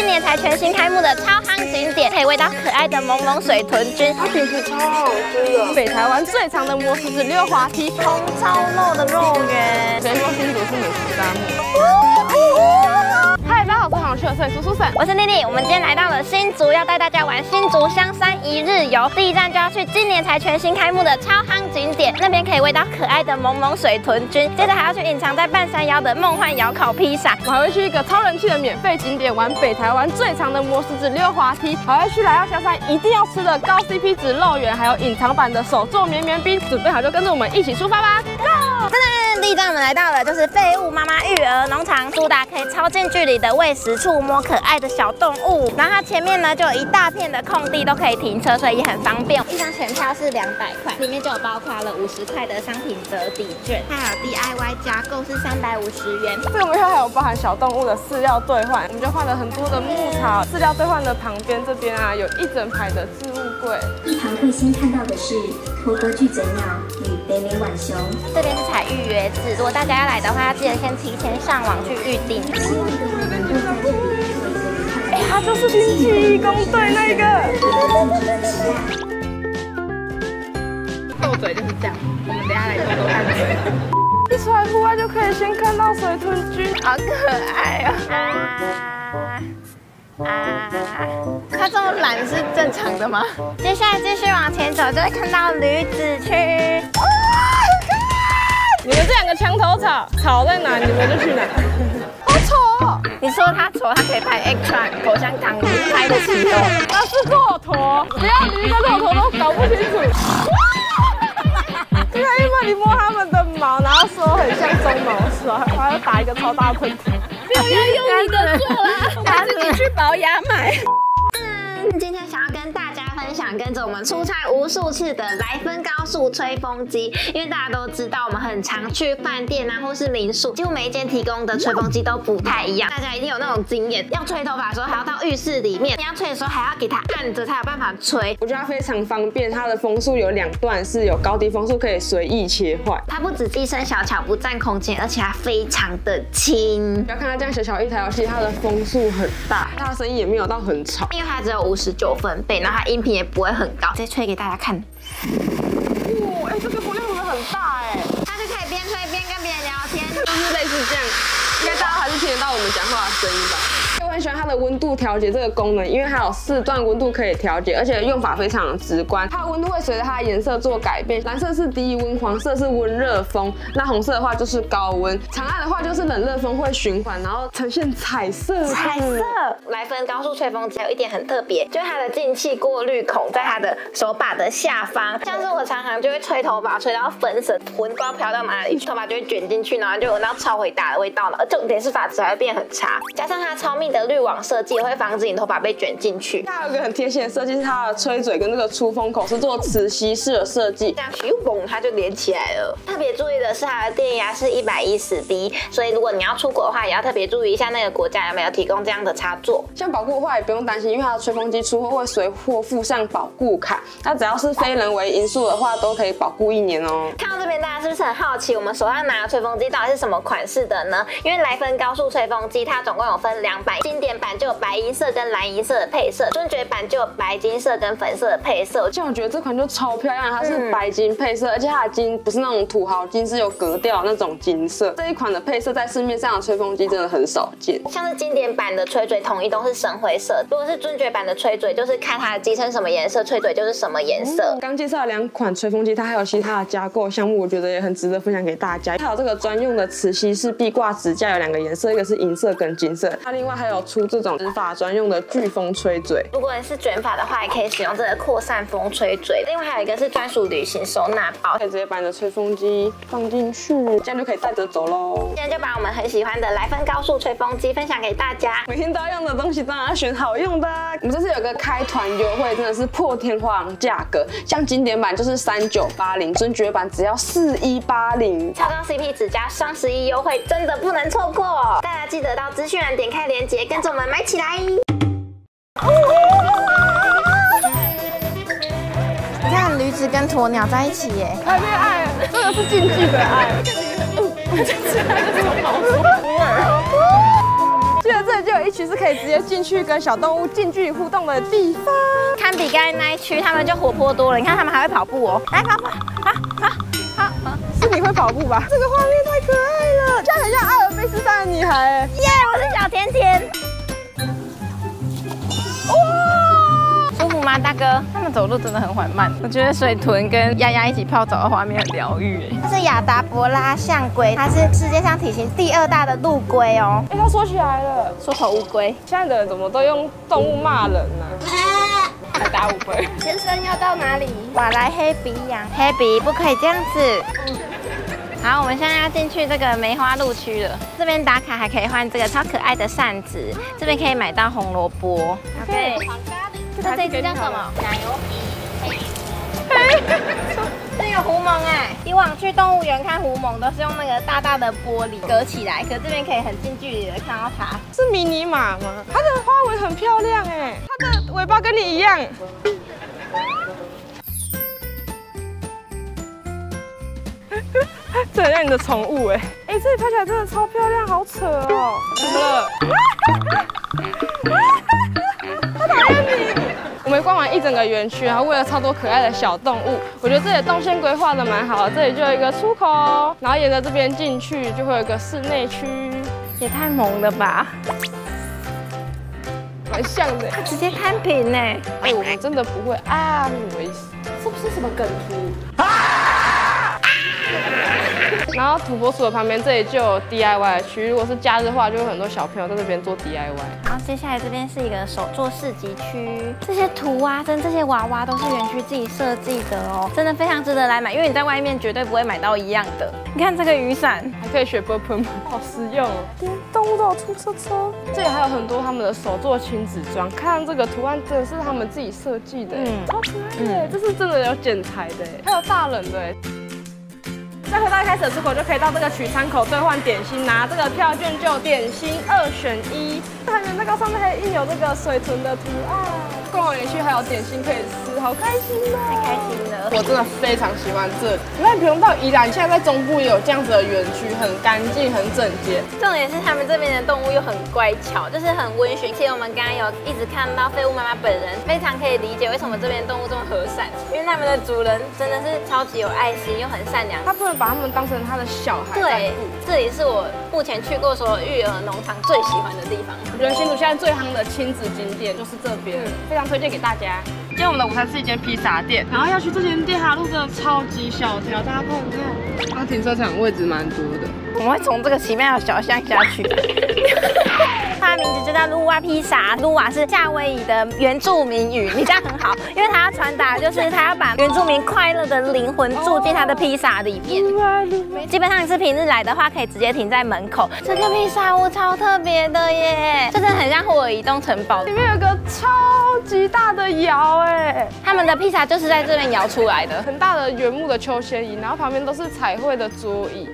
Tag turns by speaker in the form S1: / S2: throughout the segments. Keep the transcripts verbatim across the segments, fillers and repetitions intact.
S1: 今年才全新开幕的超夯景点，可以喂到可爱的萌萌水豚君，
S2: 它皮肤超好吃的。北台湾最长的摩石子溜滑梯，
S1: 红烧肉的肉圆。
S2: 谁说新竹是美食沙漠？嗨，大家好，我是好去的摄影师苏珊，
S1: 我是丽丽。我们今天来到了新竹，要带大家玩新竹香山一日游。第一站就要去今年才全新开幕的超夯景点，那边可以喂到可爱的萌萌水豚君。接着还要去隐藏在半山腰的梦幻窑烤披萨。
S2: 我还会去一个超人气的免费景点玩北台湾最长的摩石子溜滑梯，还会去来到香山一定要吃的高 C P 值肉圆，还有隐藏版的手做绵绵冰。准备好就跟着我们一起出发吧 ！Go！
S1: 噔噔，第一站我们来到了就是废物妈妈育儿农场，主打可以超近距离的喂食、触摸可爱的小动物。然后它前面呢就有一大片的空地都可以停车，所以也很方便。一张全票是两百块，里面就有包括了五十块的商品折抵券，还有 D I Y 加购是三百五十元。
S2: 这个门票还有包含小动物的饲料兑换，我们就换了很多的牧草。饲料兑换的旁边这边啊，有一整排的置物柜。
S3: 一旁会先看到的是托哥巨嘴鸟与北美浣熊。
S1: 这边是采预约制，如果大家要来的话，要记得先提前上网去预定。
S2: 哎，它就是星际义工队那个。斗嘴就是这样，我们等下来偷偷看嘴。一出来户外就可以先看到水豚君，
S1: 好可爱哦！啊啊！它这么懒是正常的吗？接下来继续往前走，就会看到驴子区。哇，
S2: 你们这两个墙头草，草在哪，你们就去哪。好丑哦！
S1: 你说它丑，它可以拍 extra 口香糖，你拍得起哦？
S2: 那是骆驼，不要驴跟骆驼都搞不清楚。因为因为你摸它们的毛，然后说很像鬃毛刷，然后打一个超大喷嚏。
S1: 不要用你的做啦，我自己去保养买。嗯，今天想要跟大家分享跟着我们出差无数次的来芬高速吹风机，因为大家都知道我们很常去饭店啊或是民宿，几乎每一间提供的吹风机都不太一样，大家一定有那种经验，要吹头发的时候还要到浴室里面，你要吹的时候还要给它按着才有办法吹。
S2: 我觉得它非常方便，它的风速有两段是有高低风速可以随意切换，
S1: 它不止机身小巧不占空间，而且它非常的轻。
S2: 不要看它这样小小一台游戏，它的风速很大，它的声音也没有到很吵，
S1: 因为它只有五十九分贝，然后它音频也不会很高，直接吹给大家看。
S2: 哇，哎，这个风量真的很大哎，
S1: 它就可以边吹边跟别人聊天，
S2: 就是类似这样，应该大家还是听得到我们讲话的声音吧。我很喜欢它的温度调节这个功能，因为它有四段温度可以调节，而且用法非常的直观。它的温度会随着它的颜色做改变，蓝色是低温，黄色是温热风，那红色的话就是高温，长按的话就是冷热风会循环，然后呈现彩色。
S1: 彩色。来芬高速吹风机有一点很特别，就是它的进气过滤孔在它的手把的下方，像是我常常就会吹头发，吹到粉色，魂不知道飘到哪里，头发就会卷进去，然后就闻到超回大的味道了，而重点是发质还会变很差，加上它超密的滤网设计，也会防止你头发被卷进去。
S2: 它有一个很贴心的设计，是它的吹嘴跟这个出风口是做磁吸式的设计，
S1: 这样咻嘣它就连起来了。特别注意的是它的电压是一百一十 D， 所以如果你要出国的话，也要特别注意一下那个国家有没有提供这样的插座。
S2: 像保固的话也不用担心，因为它的吹风机出货会随货附上保固卡，那只要是非人为因素的话，都可以保固一年哦。
S1: 看到这边，大家是不是很好奇我们手上拿的吹风机到底是什么款式的呢？因为来芬高速吹风机它总共有分两版，经典版就有白银色跟蓝银色的配色，尊爵版就有白金色跟粉色的配色。
S2: 像我觉得这款就超漂亮，它是白金配色，嗯、而且它的金不是那种土豪金，是有格调的那种金色。这一款的配色在市面上的吹风机真的很少见。
S1: 像是经典版的吹嘴统一都是深灰色，如果是尊爵版的吹嘴，就是看它的机身什么颜色，吹嘴就是什么颜色。
S2: 刚、嗯、介绍了两款吹风机，它还有其他的加购项目，我觉得也很值得分享给大家。它有这个专用的磁吸式壁挂支架，有两个颜色，一个是银色跟金色。它另外还有出这种直发专用的飓风吹嘴。
S1: 如果你是卷发的话，也可以使用这个扩散风吹嘴。另外还有一个是专属旅行收纳包，
S2: 可以直接把你的吹风机放进去，这样就可以带着走喽。
S1: 今天就把我们很喜欢的来芬高速吹风机分享给大家。
S2: 每天都要用的东西，当然要选好用的。我们这次有个开团优惠，真的是破天荒价格，像经典版就是三九八零，尊爵版只要四一八零，
S1: 超高 C P 值加双十一优惠，真的不能错过。大家记得到资讯栏点开链接，跟着我们买起来。你看驴子跟鸵鸟在一起耶，
S2: 谈恋爱，这个是禁忌的爱。这次还是毛索普尔。 记得这里就有一区是可以直接进去跟小动物近距离互动的地方。
S1: 堪比刚才那一区，他们就活泼多了。你看他们还会跑步哦，来跑跑，好好好好。
S2: 是你会跑步吧？这个画面太可爱了，这样很像阿尔卑斯山的女孩哎。
S1: 耶，我是小甜甜。哇，舒服吗，大哥？他们走路真的很缓慢。我觉得水豚跟丫丫一起泡澡的画面很疗愈哎。这是亚达伯拉象龟，它是世界上体型第二大的陆龟哦。
S2: 哎，它缩起来了，
S1: 缩头乌龟。
S2: 现在的人怎么都用动物骂人呢？还打乌龟。
S1: 先生要到哪里？瓦莱黑鼻羊，黑鼻不可以这样子。好，我们现在要进去这个梅花鹿区了。这边打卡还可以换这个超可爱的扇子，这边可以买到红萝卜。OK。那这只叫什么？奶油皮。这有狐獴哎！以往去动物园看狐獴都是用那个大大的玻璃隔起来，可这边可以很近距离的看到它。
S2: 是迷你马吗？它的花纹很漂亮哎，它的尾巴跟你一样。这很像你的宠物哎！哎，这里拍起来真的超漂亮，好扯哦！怎么了？它讨厌你。我们逛完一整个园区，然后喂了超多可爱的小动物。我觉得这里的动线规划的蛮好的，这里就有一个出口，然后沿着这边进去就会有一个室内区，
S1: 也太萌了吧！
S2: 蛮像的。
S1: 它直接摊平呢。
S2: 哎，我们真的不会啊，没有意思，是不是什么梗图？啊！然后土拨鼠的旁边这里就有 D I Y 的区，如果是假日的话，就有很多小朋友在这边做 D I Y。
S1: 然后接下来这边是一个手作市集区，这些图啊跟这些娃娃都是园区自己设计的哦，真的非常值得来买，因为你在外面绝对不会买到一样的。你看这个雨伞，
S2: 还可以学 purple， 好实用哦。连动物都有出车车，这里还有很多他们的手作亲子装，看这个图案真的是他们自己设计的，嗯，超可爱的，这是真的有剪裁的，还有大人的。再回到一开始的出口，就可以到这个取餐口兑换点心，拿这个票券就有点心二选一。还有那个上面还印有这个水豚的图案。逛完园区还有点心可以吃，好开心哦！
S1: 太开心了！
S2: 我真的非常喜欢这里。你看，不用到宜兰，现在在中部也有这样子的园区，很干净、很整洁。
S1: 重点是他们这边的动物又很乖巧，就是很温驯。其实我们刚刚有一直看到废物妈妈本人，非常可以理解为什么这边的动物这么和善，因为他们的主人真的是超级有爱心又很善良。
S2: 他不能把他们当成他的小孩。
S1: 对，这里是我目前去过所有育儿农场最喜欢的地方。
S2: 我觉得新竹现在最夯的亲子景点就是这边，嗯、非常推荐给大家。今天我们的午餐是一间披萨店，然后要去这间店，它路真的超级小条，大家看一看，它停车场位置蛮多的。
S1: 我们会从这个奇妙的小巷下去。它的名字就叫撸瓦披萨，撸瓦是夏威夷的原住民语，你这样很好，因为它要传达就是它要把原住民快乐的灵魂住进它的披萨里面。基本上你是平日来的话，可以直接停在门口。这个披萨屋超特别的耶，这真的很像霍尔移动城堡，
S2: 里面有个超级大的窑哎，
S1: 他们的披萨就是在这边窑出来的，
S2: 很大的原木的休闲椅，然后旁边都是彩绘的桌椅。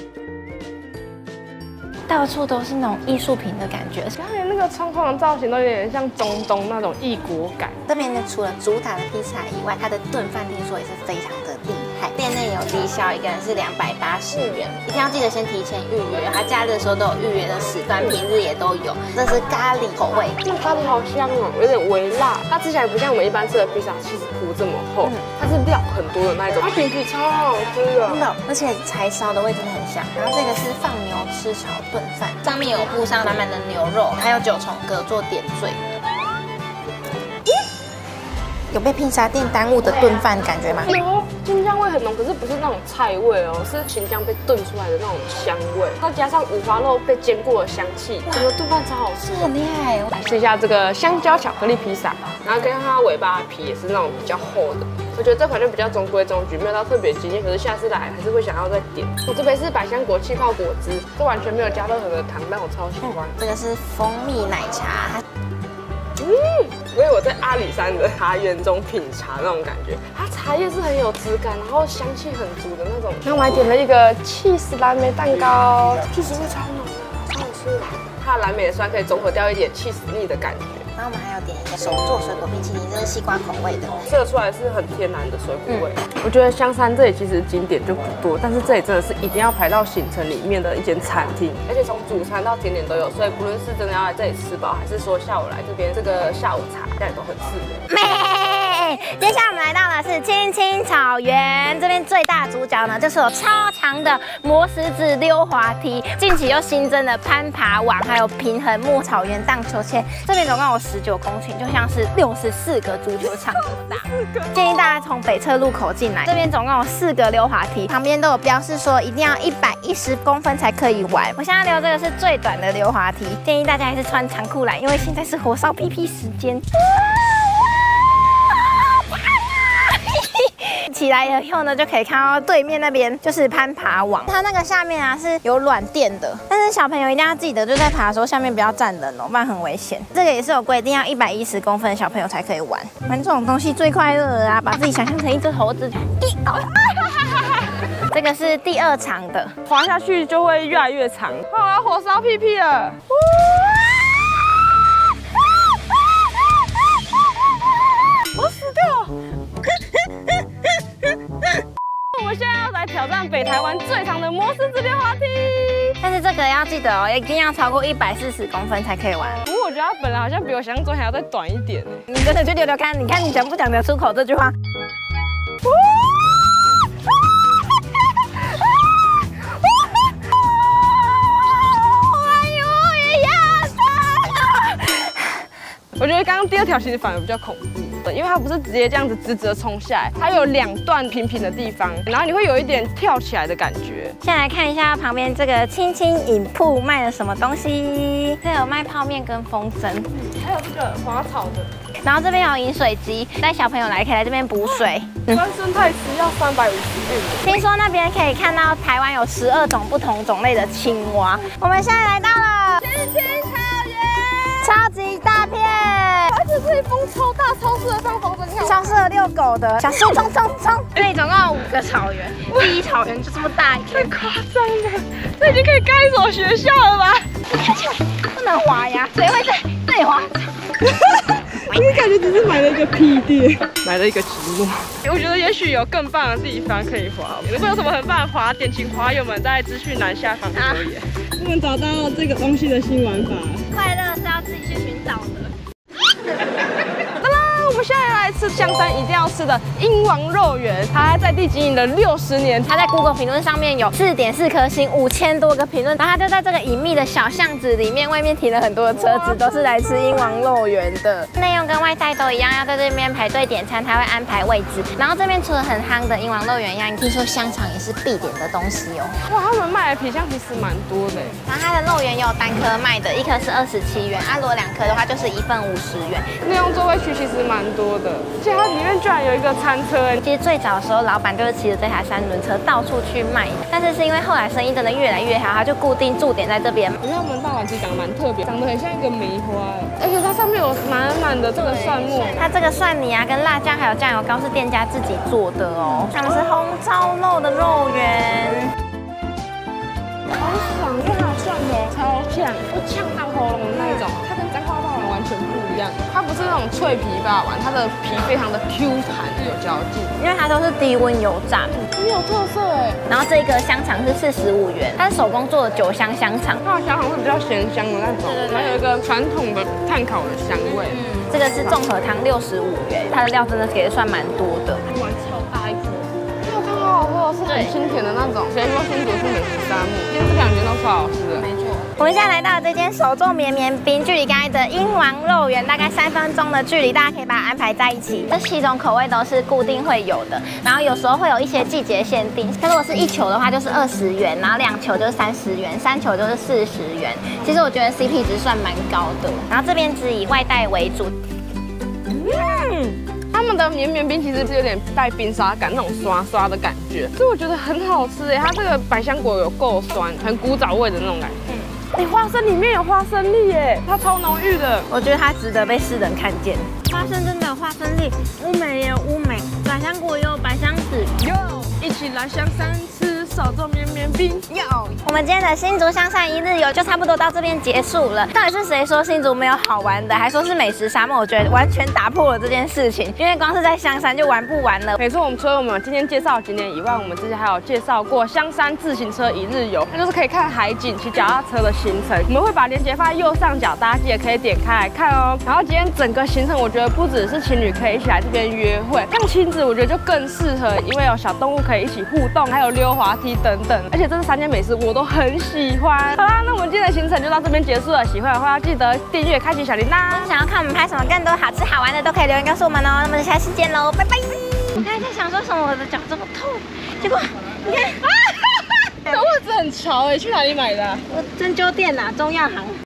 S1: 到处都是那种艺术品的感觉，
S2: 它连那个窗框的造型都有点像中东那种异国感。
S1: 这边呢，除了主打的披萨以外，它的炖饭听说也是非常的厉害。店内有低消，一个人是两百八十元，一定要记得先提前预约。它假日的时候都有预约的时段，平日也都有。这是咖喱口味，
S2: 这个咖喱好香哦，有点微辣。它吃起来不像我们一般吃的披萨起司铺这么厚，嗯、它是料很多的那一种，它饼皮超好吃的，
S1: 真的，而且柴烧的味真的很香。然后这个是放牛吃炒炖饭，上面有铺上满满的牛肉，还有九重葛做点缀。有被披萨店耽误的炖饭感觉吗？
S2: 有，青酱味很浓，可是不是那种菜味哦，是青酱被炖出来的那种香味，它加上五花肉被煎过的香气，整个炖饭超好吃，
S1: 很厉害。
S2: 来试一下这个香蕉巧克力披萨，然后跟它尾巴皮也是那种比较厚的。我觉得这款就比较中规中矩，没有到特别惊艳，可是下次来还是会想要再点。我这杯是百香果气泡果汁，这完全没有加任何的糖，但我超喜欢。
S1: 这个是蜂蜜奶茶。
S2: 嗯，因为我在阿里山的茶园中品茶那种感觉，它茶叶是很有质感，然后香气很足的那种。然后我还点了一个起司蓝莓蛋糕，起司味超浓的，超好吃。它它的蓝莓的酸可以中和掉一点起司腻的感觉。
S1: 然后我们还有点一个手做水果冰淇淋，这是西瓜口味的，
S2: 射出来是很天然的水果味。嗯、我觉得香山这里其实景点就不多，但是这里真的是一定要排到行程里面的一间餐厅，而且从主餐到甜点都有，所以不论是真的要来这里吃饱，还是说下午来这边这个下午茶，大家都很适合。
S1: 妹，接下来我们来到的是青青草原，这边最大的主角呢，就是有超长的磨石子溜滑梯，近期又新增了攀爬网，还有平衡木草原荡秋千，这边总共有十九公顷，就像是六十四个足球场那么大。建议大家从北侧路口进来，这边总共有四个溜滑梯，旁边都有标示说一定要一百一十公分才可以玩。我现在溜这个是最短的溜滑梯，建议大家还是穿长裤来，因为现在是火烧屁屁时间。起来以后呢，就可以看到对面那边就是攀爬网，它那个下面啊是有软垫的，但是小朋友一定要记得，就在爬的时候下面不要站人哦，不然很危险。这个也是有规定，要一百一十公分的小朋友才可以玩。玩这种东西最快乐了啊，把自己想象成一只猴子。这个是第二长的，
S2: 滑下去就会越来越长。我要火烧屁屁了！我死掉！我们现在要来挑战北台湾最长的磨石子溜滑梯，
S1: 但是这个要记得哦，一定要超过一百四十公分才可以玩。
S2: 不过我觉得它本来好像比我想象中还要再短一点。
S1: 你真的去溜溜看，你看你讲不讲得出口这句话？
S2: 我觉得刚刚第二条其实反而比较恐怖，因为它不是直接这样子直直的冲下来，它有两段平平的地方，然后你会有一点跳起来的感觉。
S1: 先来看一下旁边这个青青饮铺卖了什么东西，这有卖泡面跟风筝，
S2: 还有这个滑草的。
S1: 然后这边有饮水机，带小朋友来可以来这边补水。
S2: 专生态池要三百五十元。
S1: 听说那边可以看到台湾有十二种不同种类的青蛙。我们现在来到了青青草原，超级大片。而且这里风超大，超适合放风筝跳，超适合遛狗的。小树冲冲冲！这里总共有五个草原，第一草原就这么大一
S2: 太夸张了，这已经可以盖一所学校了吧？
S1: 看起来不能滑呀，谁会在这里滑？
S2: 我感觉只是买了一个屁垫，买了一个积木。我觉得也许有更棒的地方可以滑。如果有什么很棒的滑点，请滑友们在资讯栏下方留言。我们找到这个东西的新玩法。
S1: 快乐是要自己去寻找的。
S2: 我们现在来吃香山一定要吃的鹰王肉圆，它在地经营了六十年，
S1: 它在 Google 评论上面有四点四颗星，五千多个评论，然后它就在这个隐秘的小巷子里面，外面停了很多的车子，都是来吃鹰王肉圆的。内用跟外带都一样，要在这边排队点餐，它会安排位置。然后这边除了很夯的鹰王肉圆一样，听说香肠也是必点的东西哦。
S2: 哇，他们卖的皮箱其实蛮多的。
S1: 然后它的肉圆也有单颗卖的，一颗是二十七元，啊，如果两颗的话就是一份五十元。
S2: 内用座位区其实蛮多的，而且它里面居然有一个餐车。
S1: 其实最早的时候，老板就是骑着这台三轮车到处去卖，但是是因为后来生意真的越来越好，他就固定驻点在这边。
S2: 我觉得我们大碗其实长得蛮特别，长得很像一个梅花，而且它上面有满满的这个蒜末。它
S1: 这个蒜泥啊，跟辣酱还有酱油膏是店家自己做的哦。上面是红烧肉的肉圆，
S2: 好爽，因为它有蒜头，超呛，会呛到喉咙的那一种。它跟彰化霸王完全不一样，它不是那种脆皮霸王，它的皮非常的 Q 弹有嚼劲，
S1: 因为它都是低温油炸，
S2: 很有特色哎。
S1: 然后这个香肠是四十五元，它是手工做的酒香香肠，
S2: 它的香肠是比较咸香的那种，然后有一个传统的炭烤的香味。
S1: 嗯，这个是综合汤六十五元，它的料真的给的算蛮多的。
S2: 碗超大一颗，这个汤好好喝，是很清甜的那种。谁说新竹是美食沙漠？今天这两间都超好吃的。
S1: 没错。我们现在来到这间手做绵绵冰，距离刚才的鹰王肉圆大概三分钟的距离，大家可以把它安排在一起。这七种口味都是固定会有的，然后有时候会有一些季节限定。它如果是一球的话就是二十元，然后两球就是三十元，三球就是四十元。其实我觉得 C P 值算蛮高的。然后这边只以外带为主。
S2: 嗯。他们的绵绵冰其实是有点带冰沙感，那种刷刷的感觉，所以我觉得很好吃哎。它这个百香果有够酸，很古早味的那种感觉。嗯，哎，花生里面有花生粒耶，它超浓郁的。
S1: 我觉得它值得被世人看见。花生真的有花生粒，乌梅也有乌梅，百香果也有百香籽。
S2: 哟，一起来香山吃手做绵绵冰。
S1: 有，我们今天的新竹香山一日游就差不多到这边结束了。到底是谁说新竹没有好玩的，还说是美食沙漠？我觉得完全打破了这件事情，因为光是在香山就玩不完了。
S2: 没错，我们除了我们今天介绍景点以外，我们之前还有介绍过香山自行车一日游，那就是可以看海景、骑脚踏车的行程。我们会把链接放在右上角，大家记得可以点开来看哦。然后今天整个行程，我觉得不只是情侣可以一起来这边约会，像亲子我觉得就更适合，因为有小动物可以一起互动，还有溜滑梯等等。而且这三间美食我都很喜欢。好啦，那我们今天的行程就到这边结束了。喜欢的话记得订阅、开启小铃铛。
S1: 想要看我们拍什么更多好吃好玩的，都可以留言告诉我们哦。那么下次见喽，拜拜。我刚才在想说什么，我的脚这么痛，结果你看，啊，
S2: 这袜子很潮哎，去哪里买的？
S1: 我针灸店呐，中药行。